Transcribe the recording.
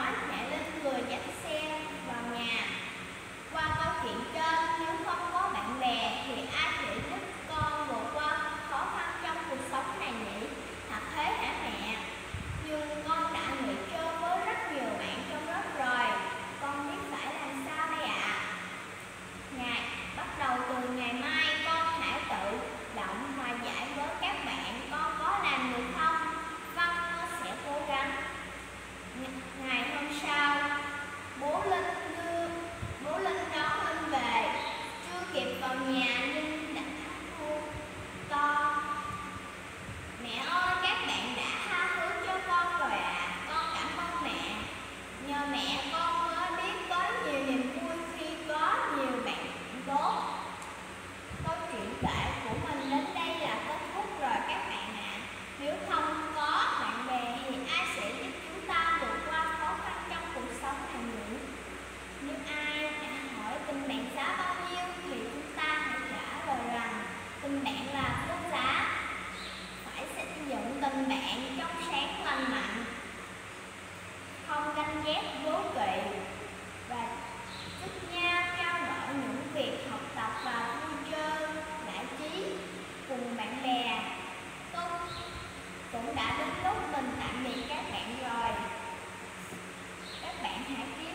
nói mẹ Linh vừa dắt xe vào nhà. Qua câu chuyện trên, nếu không có bạn bè thì ai sẽ giúp con vượt qua khó khăn trong cuộc sống này nhỉ? Thật thế hả mẹ? Nhưng con đã nghỉ chơi với rất nhiều bạn trong lớp rồi, con biết phải làm sao đây ạ? Bắt đầu từ ngày mai con hãy tự động hòa giải với các bạn, con có làm được không? Vâng, con sẽ cố gắng. Ngày hôm sau, bố Linh đón Linh về. Chưa kịp vào nhà Linh đã hô to: mẹ ơi, các bạn đã tha thứ cho con rồi ạ. Con cảm ơn mẹ. Nhờ mẹ con mới biết có nhiều niềm vui khi có nhiều bạn tốt. Câu chuyện kể của mình đến đây là kết thúc rồi các bạn ạ. Nếu không có bạn bè thì ai sẽ giúp chúng ta vượt qua khó khăn trong cuộc sống này nhỉ? Nếu ai đã hỏi tình bạn giá bao nhiêu thì chúng ta hãy trả lời rằng tình bạn là vô giá. Phải xây dựng tình bạn trong sáng lành mạnh, không ganh ghét đố kỵ, và giúp nhau trao đổi những việc học tập và vui chơi giải trí cùng bạn bè. Cũng đã đến lúc mình tạm biệt các bạn rồi. Các bạn hãy